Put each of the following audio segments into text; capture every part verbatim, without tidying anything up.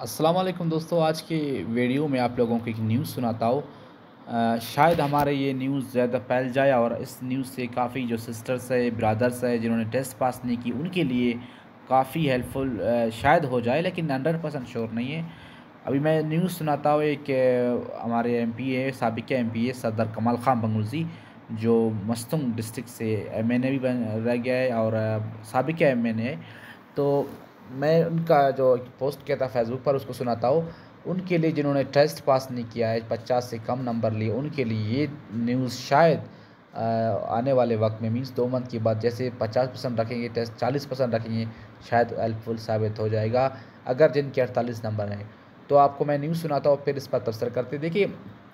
अस्सलाम वालेकुम दोस्तों, आज की वीडियो में आप लोगों को एक न्यूज़ सुनाता हूँ। अ, शायद हमारे ये न्यूज़ ज़्यादा फैल जाए और इस न्यूज़ से काफ़ी जो सिस्टर्स है, ब्रदर्स है जिन्होंने टेस्ट पास नहीं की उनके लिए काफ़ी हेल्पफुल अ, शायद हो जाए, लेकिन हंड्रेड परसेंट श्योर नहीं है। अभी मैं न्यूज़ सुनाता हूँ। एक अ, हमारे एमपी है, साबिक़ एमपी है सदर कमाल खान बंगुलज़ी, जो मस्तंग डिस्ट्रिक्ट से एमएनए भी बन रह गया है और अ, साबिक़ एमएनए है। तो मैं उनका जो पोस्ट किया था फेसबुक पर उसको सुनाता हूँ। उनके लिए जिन्होंने टेस्ट पास नहीं किया है, पचास से कम नंबर लिए, उनके लिए ये न्यूज़ शायद अ, आने वाले वक्त में मीन्स दो मंथ के बाद जैसे पचास परसेंट रखेंगे टेस्ट, चालीस परसेंट रखेंगे, शायद हेल्पफुल साबित हो जाएगा अगर जिनके अड़तालीस नंबर हैं। तो आपको मैं न्यूज़ सुनाता हूँ, फिर इस पर तबसरा करते। देखिए,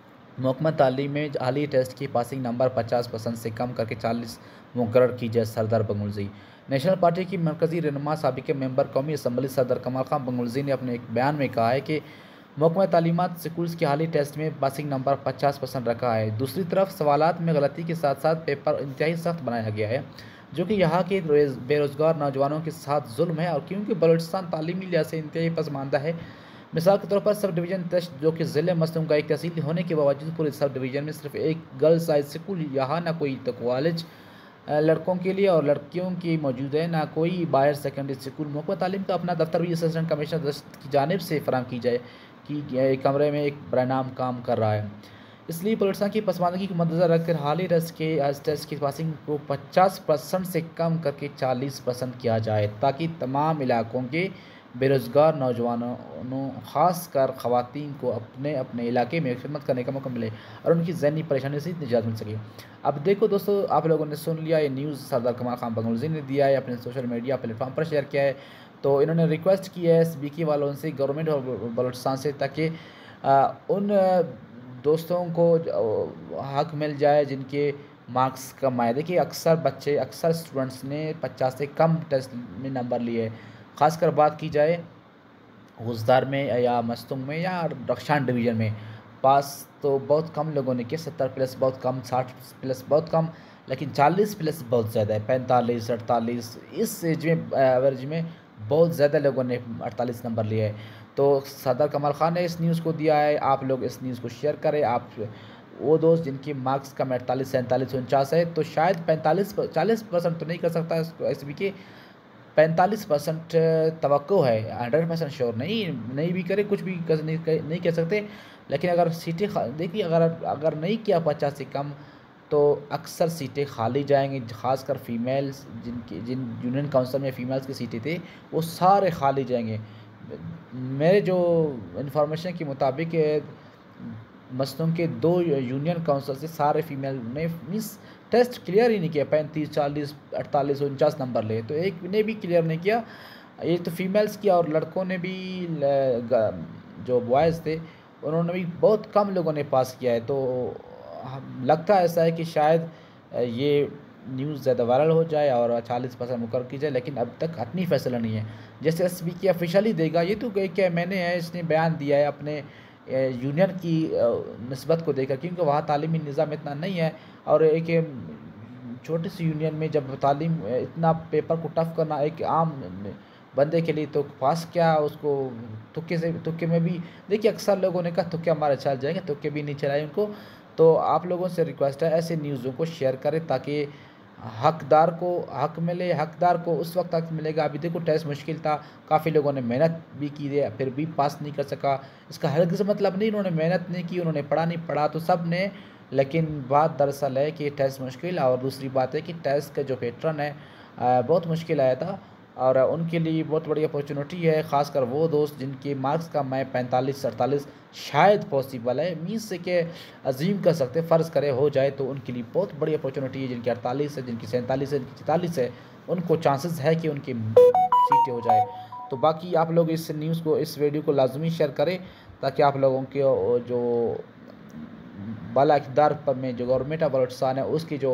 महकमा तालीम में हालिया टेस्ट की पासिंग नंबर पचास परसेंट से कम करके चालीस मुकर्रर की जाए। सरदार बंगुलज़ी नेशनल पार्टी की मरकज़ी रहनुमा साबिक़ मेंबर कौमी असम्बली सदर कमाल खान बंगुलज़ी ने अपने एक बयान में कहा है कि महकमा तालीमात स्कूल्स के हालिया टेस्ट में पासिंग नंबर पचास परसेंट रखा है। दूसरी तरफ सवालात में गलती के साथ साथ पेपर इंतहाई सख्त बनाया गया है, जो कि यहाँ के बेरोज़गार नौजवानों के साथ जुल्म है और क्योंकि बलूचिस्तान तालीमी लिहाज से इंतहाई पसमानदा है। मिसाल के तौर पर सब डिवीज़न टेस्ट, जो कि ज़िले मसलूम का एक तहसील होने के बावजूद पूरे सब डिवीज़न में सिर्फ एक गर्ल्स हाई स्कूल, यहाँ ना कोई तो कॉलेज लड़कों के लिए और लड़कियों की मौजूद है, ना कोई बाहर सेकेंडरी स्कूल। महकमा तालीम का अपना दफ्तर भी असिस्टेंट कमिश्नर दस्त की जानिब से फराम की जाए कि एक कमरे में एक बरानाम काम कर रहा है। इसलिए बलूचिस्तान की पसमानदगी को मद्देनज़र रखकर हालिया टेस्ट के टेस्ट की पासिंग को पचास परसेंट से कम करके चालीस परसेंट किया जाए, ताकि तमाम इलाकों के बेरोज़गार नौजवानों ख़ासकर ख़वातीन को अपने अपने इलाके में खिदमत करने का मौका मिले और उनकी ज़हनी परेशानी से निजात मिल सके। अब देखो दोस्तों, आप लोगों ने सुन लिया, ये न्यूज़ सरदार कमाल खान बंगुलज़ी ने दिया है, अपने सोशल मीडिया प्लेटफॉर्म पर शेयर किया है। तो इन्होंने रिक्वेस्ट की है एसबीके वालों से, गवर्नमेंट और बलूचिस्तान से, ताकि उन दोस्तों को हक मिल जाए जिनके मार्क्स कम आए। देखिए, अक्सर बच्चे अक्सर स्टूडेंट्स ने पचास से कम टेस्ट में नंबर लिए। ख़ासकर बात की जाए गुजदार में या मस्तूंग में या रक्षान डिवीज़न में, पास तो बहुत कम लोगों ने किया। सत्तर प्लस बहुत कम, साठ प्लस बहुत कम, लेकिन चालीस प्लस बहुत ज़्यादा है। पैंतालीस, अड़तालीस, इस एज में एवरेज में बहुत ज़्यादा लोगों ने अड़तालीस नंबर लिए है। तो सदर कमाल खान ने इस न्यूज़ को दिया है। आप लोग इस न्यूज़ को शेयर करें। आप वो दोस्त जिनकी मार्क्स कम अड़तालीस, सैंतालीस, उनचास है, तो शायद पैंतालीस चालीस परसेंट तो नहीं कर सकता एस बी के, पैंतालीस परसेंट तवक्को है, हंड्रेड परसेंट श्योर नहीं नहीं भी करे, कुछ भी कर, नहीं, कर, नहीं कह सकते। लेकिन अगर सीटें देखिए, अगर अगर नहीं किया पचास से कम, तो अक्सर सीटें खाली जाएंगी। ख़ासकर फीमेल्स, जिनकी जिन यूनियन काउंसिल में फ़ीमेल्स की सीटें थी, वो सारे खाली जाएंगे। मेरे जो इन्फॉर्मेशन के मुताबिक मसलूम के दो यूनियन काउंसिल से सारे फीमेल ने मीन्स टेस्ट क्लियर ही नहीं किया। पैंतीस, चालीस, अड़तालीस, उनचास नंबर ले, तो एक ने भी क्लियर नहीं किया। ये तो फीमेल्स किया, और लड़कों ने भी, जो बॉयज़ थे उन्होंने भी बहुत कम लोगों ने पास किया है। तो लगता है ऐसा है कि शायद ये न्यूज़ ज़्यादा वायरल हो जाए और चालीस परसेंट मुकर्रर की जाए, लेकिन अब तक हतमी फैसला नहीं है। जैसे एस बी के ऑफिशियली देगा, ये तो क्या मैंने है, इसने बयान दिया है अपने यूनियन की निस्बत को देखकर, क्योंकि वहाँ तालीमी निज़ाम इतना नहीं है। और एक छोटी सी यूनियन में जब तालीम इतना पेपर को टफ़ करना एक आम बंदे के लिए, तो पास क्या उसको तुक्के से, तुक्के में भी देखिए अक्सर लोगों ने कहा तुक्के हमारे चल जाएंगे, तुक्के भी नहीं चलाए उनको। तो आप लोगों से रिक्वेस्ट है, ऐसे न्यूज़ों को शेयर करें ताकि हकदार को हक मिले। हकदार को उस वक्त हक मिलेगा। अभी देखो, टेस्ट मुश्किल था, काफ़ी लोगों ने मेहनत भी की है, फिर भी पास नहीं कर सका। इसका हरगिज़ मतलब नहीं उन्होंने मेहनत नहीं की, उन्होंने पढ़ा नहीं, पढ़ा तो सब ने, लेकिन बात दरअसल है कि टेस्ट मुश्किल। और दूसरी बात है कि टेस्ट का जो पैटर्न है बहुत मुश्किल आया था, और उनके लिए बहुत बड़ी अपॉर्चुनिटी है। ख़ासकर वो दोस्त जिनके मार्क्स का मैं पैंतालीस, अड़तालीस शायद पॉसिबल है, मीन्स से कि अजीम कर सकते, फ़र्ज़ करे हो जाए, तो उनके लिए बहुत बड़ी अपॉर्चुनिटी है। जिनकी अड़तालीस है, जिनकी सैंतालीस है, जिनकी चालीस है, उनको चांसेस है कि उनकी सीटें हो जाए। तो बाकी आप लोग इस न्यूज़ को, इस वीडियो को लाजमी शेयर करें, ताकि आप लोगों के जो बाला इक़्तिदार पर में जो गवर्नमेंट ऑफ बलूचिस्तान है, उसकी जो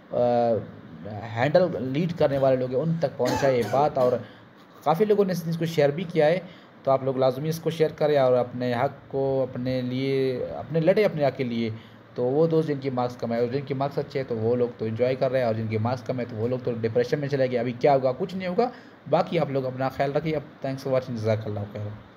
हैंडल लीड करने वाले लोग हैं, उन तक पहुंचाए ये बात। और काफ़ी लोगों ने इस चीज़ को शेयर भी किया है, तो आप लोग लाजमी इसको शेयर करें और अपने हक़ को, अपने लिए, अपने लड़े अपने हक़ के लिए। तो वो दोस्त जिनकी मार्क्स कम है और जिनके मार्क्स अच्छे हैं, तो वो लोग तो एंजॉय कर रहे हैं, और जिनके मार्क्स कम है तो वो लोग तो डिप्रेशन में चले गए। अभी क्या होगा, कुछ नहीं होगा। बाकी आप लोग अपना ख्याल रखिए। अब थैंक्स फॉर वॉचिंग, जज़ाकल्लाह खैर।